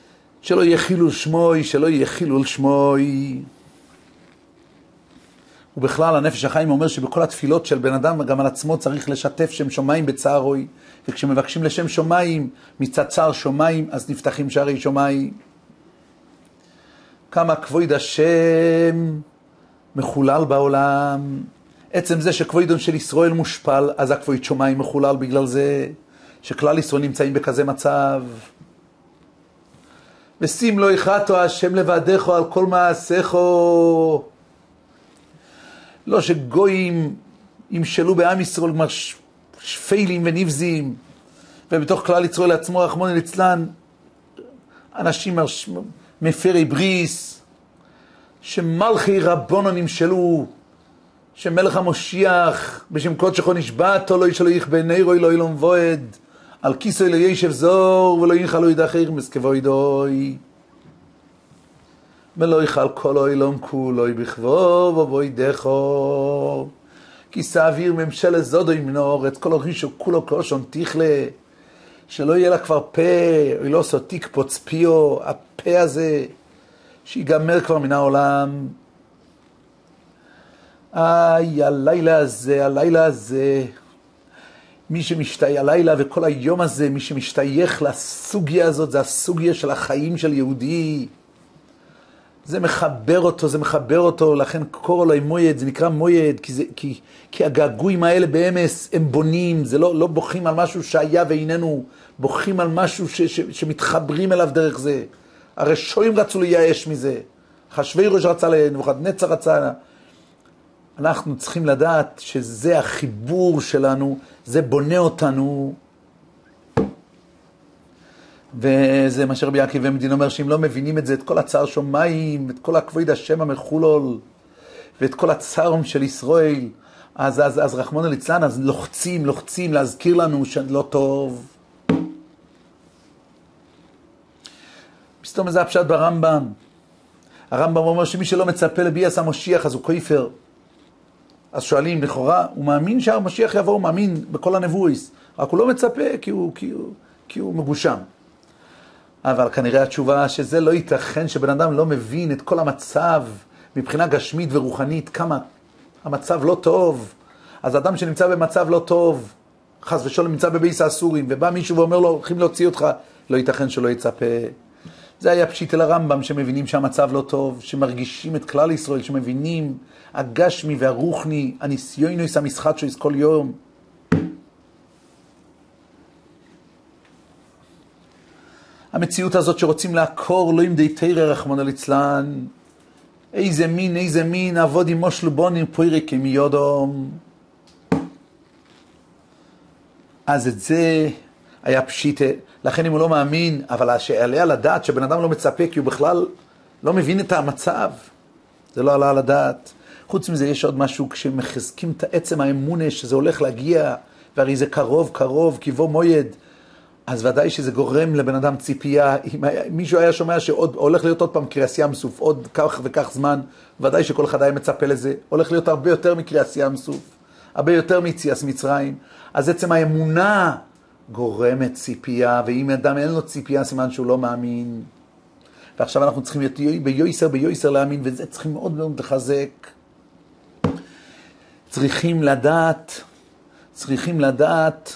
שלא יהיה חילול שמוי, שלא יהיה חילול שמוי. ובכלל הנפש החיים אומר שבכל התפילות של בן אדם גם על עצמו צריך לשתף שם שמיים בצערוי, וכשמבקשים לשם שמיים מצד צער שמיים אז נפתחים שערי שמיים. כמה כבוד השם מחולל בעולם. עצם זה שכבודון של ישראל מושפל, אז הכבוד שמיים מחולל בגלל זה שכלל ישראל נמצאים בכזה מצב. ושים לו יחתו השם לבדך על כל מעשיך. לא שגויים ימשלו בעם ישראל כלומר שפלים ונבזים, ובתוך כלל ישראל לעצמו רחמנא ליצלן אנשים מפרי בריס, שמלכי רבונו נמשלו, שמלך המושיח בשם קודשך נשבעתו לא ישלו איך בעיני רוי לא אילום ועד, על כיסוי לא ישב זור ולא ינחל לא ידחר מסכבו ידוי, ולא יחל כל אילום כולו בכבוב ובוי דחו, כי סעביר ממשלה זודו ימנור את כל הרישו כולו קושון תיכלה, שלא יהיה לה כבר פה, או לא עשו תיק פוץ פיו, הפה הזה, שיגמר כבר מן העולם. איי, הלילה הזה, הלילה הזה, מי שמשתייך, הלילה וכל היום הזה, מי שמשתייך לסוגיה הזאת, זה הסוגיה של החיים של יהודי. זה מחבר אותו, זה מחבר אותו, לכן קורא לו מויד, זה נקרא מויד, כי, זה, כי, כי הגעגועים האלה באמס הם בונים, זה לא, לא בוכים על משהו שהיה ואיננו, בוכים על משהו ש, ש, שמתחברים אליו דרך זה. הרשעים רצו לייאש מזה, אחשוורוש רצה, נבוכדנצר רצה. אנחנו צריכים לדעת שזה החיבור שלנו, זה בונה אותנו. וזה מה שרבי יעקב עמדין אומר, שאם לא מבינים את זה, את כל הצער שמיים, את כל הכבוד השם המחולול, ואת כל הצער של ישראל, אז, אז, אז רחמנא ליצלן, אז לוחצים, לוחצים, להזכיר לנו שלא טוב. פסתום זה הפשט ברמב"ם. הרמב"ם אומר שמי שלא מצפה לביאס המשיח, אז הוא כופר. אז שואלים, לכאורה, הוא מאמין שהמשיח יבוא, הוא מאמין בכל הנבואיס, רק הוא לא מצפה כי הוא, כי הוא, כי הוא מגושם. אבל כנראה התשובה שזה לא ייתכן שבן אדם לא מבין את כל המצב מבחינה גשמית ורוחנית, כמה המצב לא טוב. אז אדם שנמצא במצב לא טוב, חס ושלום נמצא בבייס האסורים, ובא מישהו ואומר לו, הולכים להוציא אותך, לא ייתכן שלא יצפה. זה היה פשיט אל הרמב"ם, שמבינים שהמצב לא טוב, שמרגישים את כלל ישראל, שמבינים הגשמי והרוחני, הניסיונוס המשחטשוס כל יום. המציאות הזאת שרוצים לעקור, לא עם די תירא רחמנא ליצלן, איזה מין, איזה מין, עבוד עם מושלו בונים פוירי כמיודום. אז את זה היה פשיט, לכן אם הוא לא מאמין, אבל שעליה לדעת שבן אדם לא מצפה, כי הוא בכלל לא מבין את המצב, זה לא עלה על הדעת. חוץ מזה יש עוד משהו, כשמחזקים את עצם האמונה שזה הולך להגיע, והרי זה קרוב, קרוב, כיבוא מויד, אז ודאי שזה גורם לבן אדם ציפייה. אם מישהו היה שומע שעוד הולך להיות עוד פעם קריאס ים סוף, עוד כך וכך זמן, ודאי שכל אחד היה מצפה לזה, הולך להיות הרבה יותר מקריאס ים סוף, הרבה יותר מיציאס מצרים. אז עצם האמונה גורמת ציפייה, ואם אדם אין לו ציפייה, סימן שהוא לא מאמין. ועכשיו אנחנו צריכים להיות ביויסר, ביויסר להאמין, וזה צריכים מאוד מאוד לחזק. צריכים לדעת, צריכים לדעת,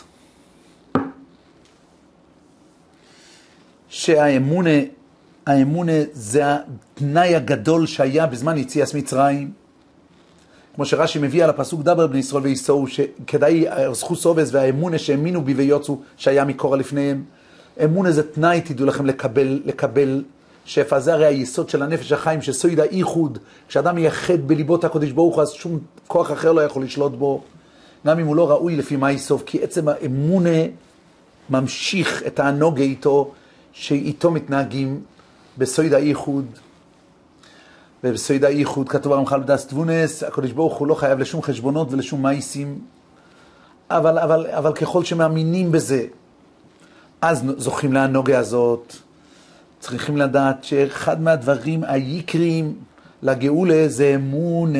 שהאמונה, האמונה זה התנאי הגדול שהיה בזמן יציאת מצרים. כמו שרש"י מביא על הפסוק דבר בני ישראל ויסעו, שכדאי זכות סובס והאמונה שהאמינו בי ויוצאו, שהיה מקורא לפניהם. אמונה זה תנאי, תדעו לכם, לקבל, לקבל שפע. זה הרי היסוד של הנפש החיים, שסויד האיחוד, כשאדם מייחד בליבות הקודש ברוך הוא, אז שום כוח אחר לא יכול לשלוט בו, גם אם הוא לא ראוי לפי מה יסוף, כי עצם האמונה ממשיך את הנוגה איתו, שאיתו מתנהגים בסויד האיחוד. ובסויד האיחוד כתוב הרמח"ל בדאס תבונס, הקדוש ברוך הוא לא חייב לשום חשבונות ולשום מייסים, אבל, אבל, אבל ככל שמאמינים בזה, אז זוכים להנוגה הזאת. צריכים לדעת שאחד מהדברים היקרים לגאולה זה אמונה,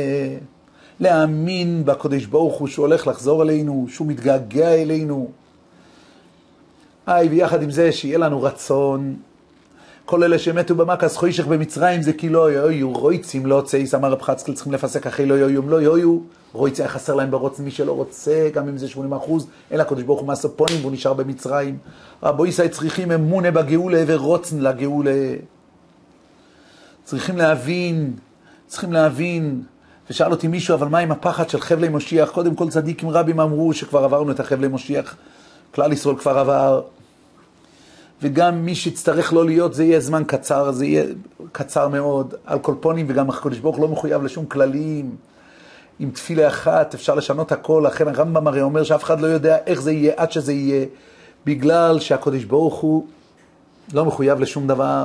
להאמין בקדוש ברוך הוא שהוא הולך לחזור אלינו, שהוא מתגעגע אלינו. איי, ויחד עם זה שיהיה לנו רצון, כל אלה שמתו במקס חוישך במצרים זה כי לא היו רויצים לא צייס, אמר רב חצקל צריכים לפסק אחרי לא היו, לא היו, רויצי היה חסר להם ברוצן, מי שלא רוצה, גם אם זה שמונים אחוז, אלא הקדוש ברוך הוא מהסופונים והוא נשאר במצרים. רבו ישראל צריכים אמונה בגאולה ורוצן לגאולה. צריכים להבין, צריכים להבין, ושאל אותי מישהו, אבל מה עם הפחד של חבלי משיח? קודם כל צדיקים רבים אמרו שכבר עברנו את החבלי משיח, כלל ישראל כבר עבר, וגם מי שיצטרך לא להיות, זה יהיה זמן קצר, זה יהיה קצר מאוד, על כל פונים, וגם הקדוש ברוך לא מחויב לשום כללים, עם תפילה אחת אפשר לשנות הכל, לכן הרמב"ם הרי אומר שאף אחד לא יודע איך זה יהיה, עד שזה יהיה, בגלל שהקדוש ברוך הוא לא מחויב לשום דבר.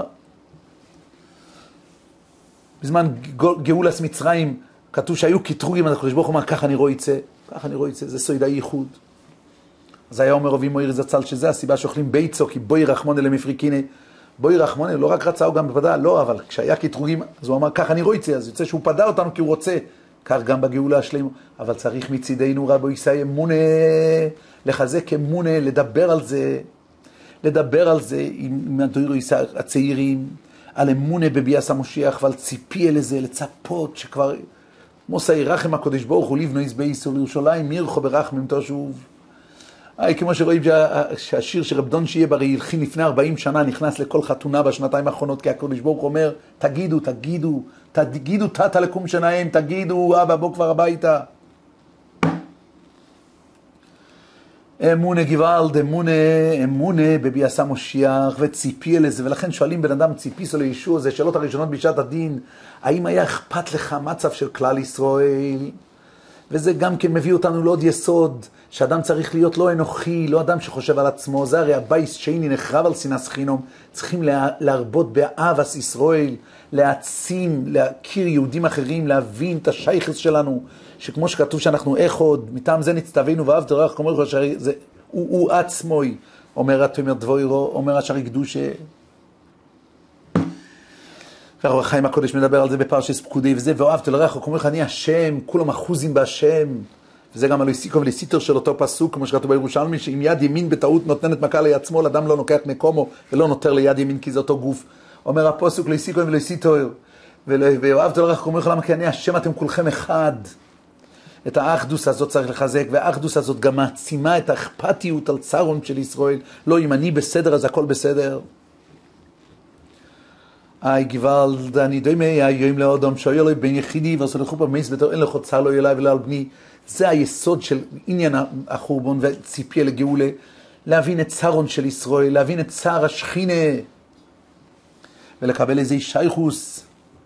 בזמן גאולת מצרים, כתוב שהיו קטרוגים, אז הקדוש ברוך הוא אומר, ככה אני רואה יצא, ככה אני רואה יצא, זה סוד הייחוד. אז היה אומר רבי מאיר זצ"ל שזה הסיבה שאוכלים ביצו, כי בוי רחמונה למפריקיני. בוי רחמונה לא רק רצה, הוא גם פדה, לא, אבל כשהיה קטרוגים, אז הוא אמר, ככה אני רואה יצא, אז יוצא שהוא פדה אותנו כי הוא רוצה, כך גם בגאולה השלמה. אבל צריך מצידנו רבו ישראל אמונה, לחזק אמונה, לדבר על זה, לדבר על זה עם הדוירו הצעירים, על אמונה בביאס המשיח ועל ציפי אל זה, לצפות שכבר מוסא ירחם הקדוש ברוך הוא לבנו יזבייס ולירושלים מירחו ברחמים תשוב. היי, כמו שרואים שהשיר שרב דון שיהיה ברי הלחין לפני ארבעים שנה נכנס לכל חתונה בשנתיים האחרונות, כי הקדוש ברוך הוא אומר, תגידו, תגידו, תגידו תתה לקום שנהם, תגידו אבא בוא כבר הביתה. אמונה גוואלד, אמונה, אמונה בביאס המשיח וציפי אל זה, ולכן שואלים בן אדם ציפיס או לישוע, זה שאלות הראשונות בשעת הדין, האם היה אכפת לך מצב של כלל ישראל? וזה גם כן מביא אותנו לעוד יסוד, שאדם צריך להיות לא אנוכי, לא אדם שחושב על עצמו, זה הרי הבייס שני נחרב על סינס חינום, צריכים לה, להרבות באהבת ישראל, להעצים, להכיר יהודים אחרים, להבין את השייכות שלנו, שכמו שכתוב שאנחנו אחד, מטעם זה נצטווינו ואהבת לרעך כמוך, זה הוא, הוא עצמוי, אומר התומר דבוירו, אומר השרי קדושה. והרב חיים הקודש מדבר על זה בפרשת פקודי וזה, ואהבת לרעך כמוך, אני השם, כולם אחוזים בהשם. וזה גם הלויסיקו ולסיטר של אותו פסוק, כמו שכתוב בירושלמי, שאם יד ימין בטעות נותנת מכה ליד שמאל, אדם לא נוקח מקומו ולא נותר ליד ימין, כי זה אותו גוף. אומר הפסוק לויסיקו ולסיטר, ואהבת לרעך כמוך, למה כי אני השם, אתם כולכם אחד. את האחדוס הזאת צריך לחזק, והאחדוס הזאת גם מעצימה את האכפתיות על צרון של ישראל. לא, אם אני בסדר, אז הכל בסדר. איי גוואלד, אני דומה, היום לאדם שואל לי בן יחידי, ועשו לכו במייס ביתו, אין לך צר לא אליי ולא על בני. זה היסוד של עניין החורבון וציפיה לגאולה, להבין את צרון של ישראל, להבין את צער השכינה, ולקבל איזה שייכוס,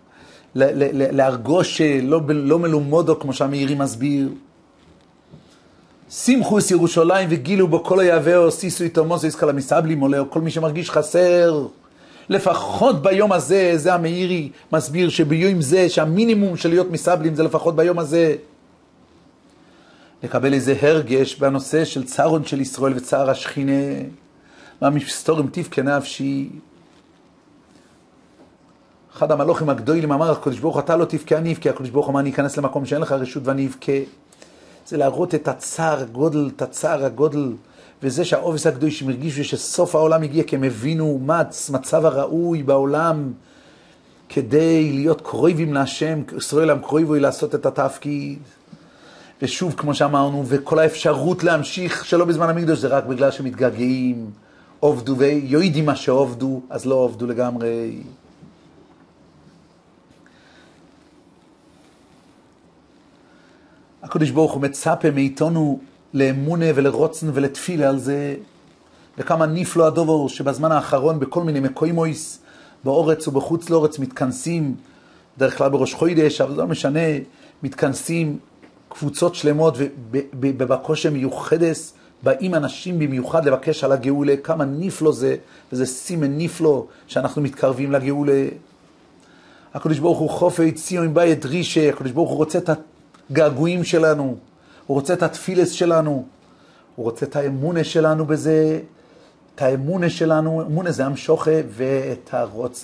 להרגוש לא, לא מלומדו, כמו שהמאירי מסביר. שמחו את ירושלים וגילו בו כל היעבר, סיסו איתו מוסו יסקל המסבלים עולה, כל מי שמרגיש חסר. לפחות ביום הזה, זה המאירי מסביר שביום זה, שהמינימום של להיות מסבלים זה לפחות ביום הזה. לקבל איזה הרגש בנושא של צערון של ישראל וצער השכינה. מהמסתורים תבכה נפשי. אחד המלוכים הגדולים אמר, הקדוש ברוך אתה לא תבכה, אני אבכה. הקדוש ברוך אמר, אני אכנס למקום שאין לך רשות ואני אבכה. זה להראות את הצער הגודל, את הצער הגודל, וזה שהאובס הקדוש מרגישו שסוף העולם הגיע, כי הם הבינו מה מצב הראוי בעולם, כדי להיות קרובים להשם, ישראל הם קרובים לעשות את התפקיד. ושוב, כמו שאמרנו, וכל האפשרות להמשיך שלא בזמן המקדוש, זה רק בגלל שמתגעגעים, עובדו ויועידים מה שעובדו, אז לא עובדו לגמרי. הקדוש ברוך הוא מצפה מאיתנו לאמונה ולרוצן ולתפילה על זה, וכמה נפלא הדובר שבזמן האחרון בכל מיני מקוימויס, באורץ ובחוץ לאורץ מתכנסים, דרך כלל בראש חוידש, אבל זה לא משנה, מתכנסים קבוצות שלמות ובבקושה מיוחדס, באים אנשים במיוחד לבקש על הגאולה, כמה נפלא זה, וזה סימן נפלא שאנחנו מתקרבים לגאולה. הקדוש ברוך הוא חופי ציון בית דרישה, הקדוש ברוך הוא רוצה את הגעגועים שלנו, הוא רוצה את התפילס שלנו, הוא רוצה את האמונה שלנו בזה, את האמונה שלנו, אמונה זה המשוכה ואת הרוצן.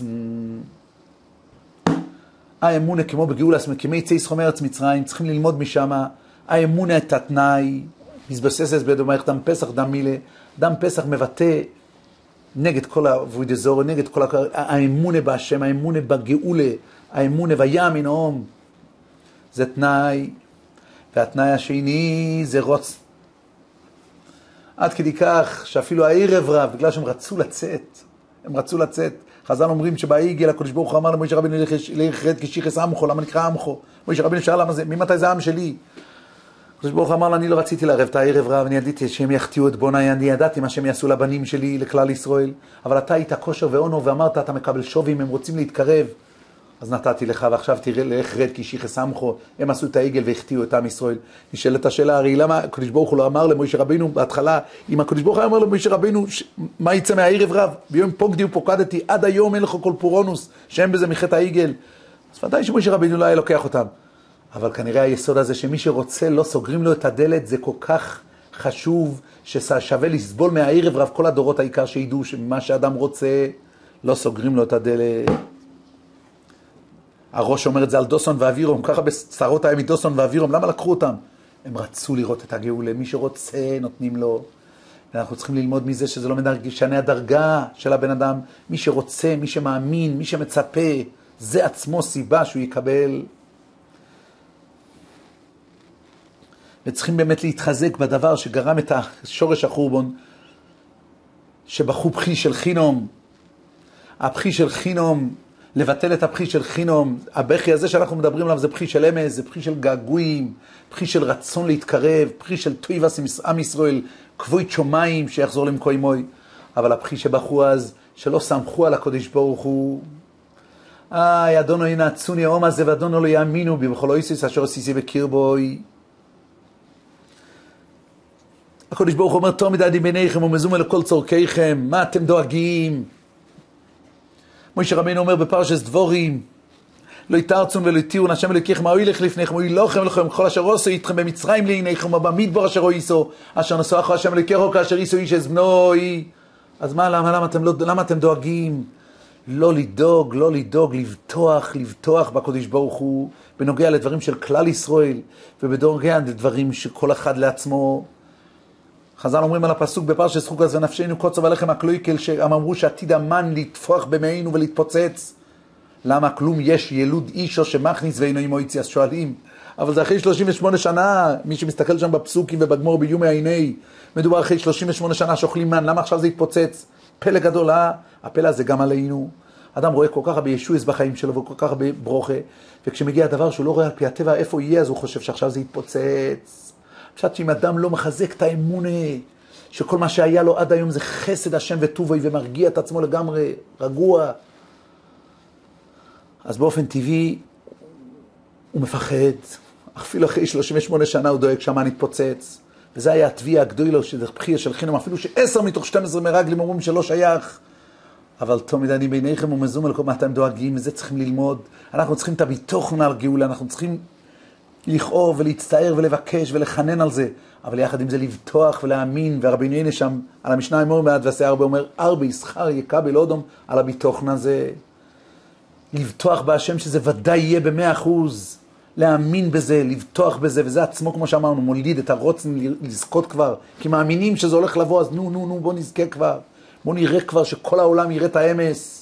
האמונה כמו בגאולה, כמי יצא ישחום ארץ מצרים, צריכים ללמוד משם, האמונה את התנאי, מתבססת בדומה איך דם פסח, דם מילה, דם פסח מבטא, נגד כל העבודה זרה, נגד כל האמונה בהשם, האמונה בגאולה, האמונה ויאמין אום. זה תנאי. והתנאי השני זה רוץ. עד כדי כך שאפילו הערב רב, בגלל שהם רצו לצאת, הם רצו לצאת. חז"ל אומרים שבעיגל הקדוש ברוך הוא אמר למשה רבינו לך רד כשיחס עמכו, למה נקרא עמכו? משה רבינו שאל למה זה, ממתי זה עם שלי? הקדוש ברוך הוא אמר לו, אני לא רציתי לערב את הערב רב, אני ידעתי שהם יחטיאו את בוני, אני ידעתי מה שהם יעשו לבנים שלי, לכלל ישראל, אבל אתה היית כושר ואונו ואמרת, אתה מקבל שובים, הם רוצים להתקרב, אז נתתי לך, ועכשיו תראה לך רד כשיחס עמכו, הם עשו את העיגל והחטיאו את עם ישראל. נשאלת השאלה, הרי למה הקדוש ברוך הוא לא אמר למשה רבינו בהתחלה, אם הקדוש ברוך הוא אמר למשה רבינו, מה יצא מהערב רב? ביום פוקדי ופוקדתי, עד היום אין לך כל פורונוס, שאין בזה מחטא העיגל. אז ודאי שמשה רבינו לא היה לוקח אותם. אבל כנראה היסוד הזה שמי שרוצה לא סוגרים לו את הדלת, זה כל כך חשוב ששווה לסבול מהערב רב כל הדורות, העיקר שידעו שמה שאדם רוצה לא סוגרים לו את הדלת. הראש אומר את זה על דוסון ואווירום, ככה בצרות היה מדוסון ואווירום, למה לקחו אותם? הם רצו לראות את הגאולה, מי שרוצה נותנים לו. ואנחנו צריכים ללמוד מזה שזה לא משנה הדרגה של הבן אדם, מי שרוצה, מי שמאמין, מי שמצפה, זה עצמו סיבה שהוא יקבל. וצריכים באמת להתחזק בדבר שגרם את השורש החורבון, שבחו פחי של חינום, הפחי של חינום, לבטל את הפחי של חינום, הבכי הזה שאנחנו מדברים עליו זה פחי של אמס, זה פחי של געגועים, פחי של רצון להתקרב, פחי של טויבס עם ישראל, כבוד שומיים שיחזור למקוימוי, אבל הפחי שבחו אז, שלא סמכו על הקודש ברוך הוא, איי, אדונו ינעצוני האום הזה, ואדונו לא יאמינו בי, בכל אויסיס אשר עשיסי בקרבוי. הקודש ברוך הוא אומר, תמיד עדי ביניכם ומזומה לכל צורכיכם, מה אתם דואגים? משה רבינו אומר בפרשת דבורים, לא יתרצון ולא יתירון, השם אלוקיכם, מה הולך לפניכם, הוא ילוכם לכם, כל אשר עשו איתכם במצרים לעיניכם, ובמדבר אשר עשו, אשר נשוא אחר השם אלוקיכם, כאשר עשו איש את בנוי. אז מה, למה, למה אתם, לא, למה אתם דואגים? לא לדאוג, לא לדאוג, לבטוח, לבטוח בקודש ברוך הוא, בנוגע לדברים של כלל ישראל, ובנוגע לדברים שכל אחד לעצמו. חז"ל אומרים על הפסוק בפרשת זכוקת ונפשנו קוצר ולחם הקלויקל, שהם אמרו שעתיד המן לטפוח במעינו ולהתפוצץ. למה כלום יש ילוד אישו שמכניס ואינו עמו יציא? אז שואלים, אבל זה אחרי שלושים ושמונה שנה, מי שמסתכל שם בפסוקים ובגמור ביומי העיני, מדובר אחרי שלושים ושמונה שנה שאוכלים מן, למה עכשיו זה יתפוצץ? פלא גדול, אה? הפלא הזה גם עלינו. אדם רואה כל כך הרבה ישועס בחיים שלו וכל כך הרבה ברוכה, וכשמגיע הדבר שהוא לא רואה על פי הטבע איפה יהיה, אז הוא חושב שעכשיו זה יתפוצץ. פשוט שאם אדם לא מחזק את האמונה, שכל מה שהיה לו עד היום זה חסד השם וטובוי, ומרגיע את עצמו לגמרי, רגוע, אז באופן טבעי הוא מפחד. אפילו אחרי שלושים ושמונה שנה הוא דואג שהמן יתפוצץ. וזה היה התביעה הגדולה של בחיה של חינום, אפילו שעשר מתוך שתים עשרה מרגלים אומרים שלא שייך. אבל תמיד אני ביניכם ומזום על כל מה אתם דואגים, וזה צריכים ללמוד. אנחנו צריכים את הביטחון על גאולה, אנחנו צריכים לכאוב ולהצטער ולבקש ולחנן על זה, אבל יחד עם זה לבטוח ולהאמין. והרבינו הנה שם על המשנה אמור מעט ועשה הרבה, אומר ארבע ישכר יקבל אודום, על הביטחון הזה, לבטוח בהשם שזה ודאי יהיה במאה אחוז, להאמין בזה, לבטוח בזה, וזה עצמו כמו שאמרנו מוליד את הרוצן לזכות כבר, כי מאמינים שזה הולך לבוא, אז נו נו נו בוא נזכה כבר, בוא נראה כבר שכל העולם יראה את האמס.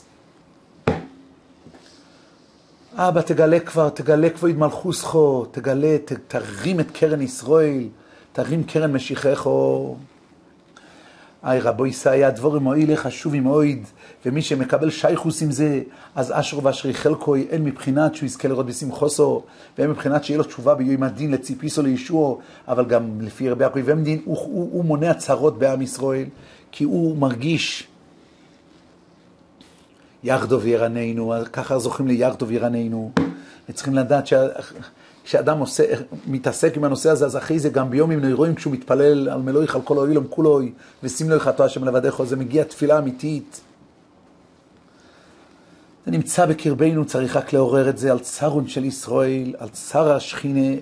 אבא תגלה כבר, תגלה כבר יתמלכוסכו, תגלה, ת, תרים את קרן ישראל, תרים קרן משיחךו. איי רבו ישעיה, דבורים מועיל חשוב מאוד, ומי שמקבל שייכוס עם זה, אז אשר ואשרי חלקוי, אין מבחינת שהוא יזכה לראות בשמחוסו, ואין מבחינת שיהיה לו תשובה ביום הדין לציפיסו לישועו, אבל גם לפי רבי יעקב עמדין, הוא, הוא, הוא מונע צרות בעם ישראל, כי הוא מרגיש ירדו וירננו, ככה זוכים לירדו וירננו. וצריכים לדעת כשאדם עושה, מתעסק עם הנושא הזה, אז אחרי זה גם ביום עם נוירואים, כשהוא מתפלל על מלואיך על כל אוהילום כולוי, ושים לו יחתו השם לבדך, זה מגיע תפילה אמיתית. זה נמצא בקרבנו, צריך רק לעורר את זה על צרון של ישראל, על צר השכינה.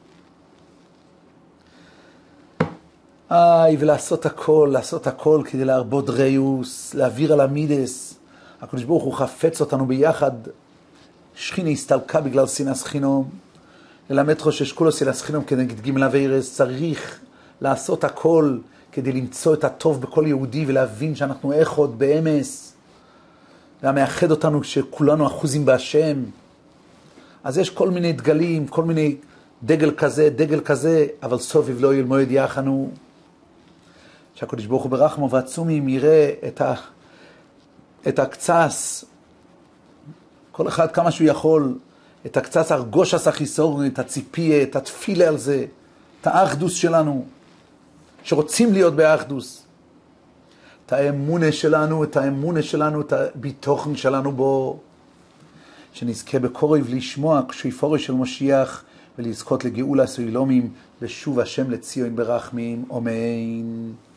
איי, ולעשות הכל, לעשות הכל כדי להרבות ריוס, להעביר על המידס. הקדוש ברוך הוא חפץ אותנו ביחד. שכינה הסתלקה בגלל סינס חינום. ללמד חושש כולו סינס חינום כנגד גמלה וירס. צריך לעשות הכל כדי למצוא את הטוב בכל יהודי ולהבין שאנחנו אחד באמס, והמאחד אותנו שכולנו אחוזים בהשם. אז יש כל מיני דגלים, כל מיני דגל כזה, דגל כזה, אבל סוביב לא ילמוד יחנו. שהקדוש ברוך הוא ברחמו ועצומים יראה את, ה, את הקצס, כל אחד כמה שהוא יכול, את הקצס הרגוש הסחיסור, את הציפייה, את התפילה על זה, את האחדוס שלנו, שרוצים להיות באחדוס. את האמונה שלנו, את האמונה שלנו, את הביטוחן שלנו בו, שנזכה בקורב לשמוע כשיפורו של משיח, ולזכות לגאולה סוילומים, ושוב השם לציון ברחמים, אמן.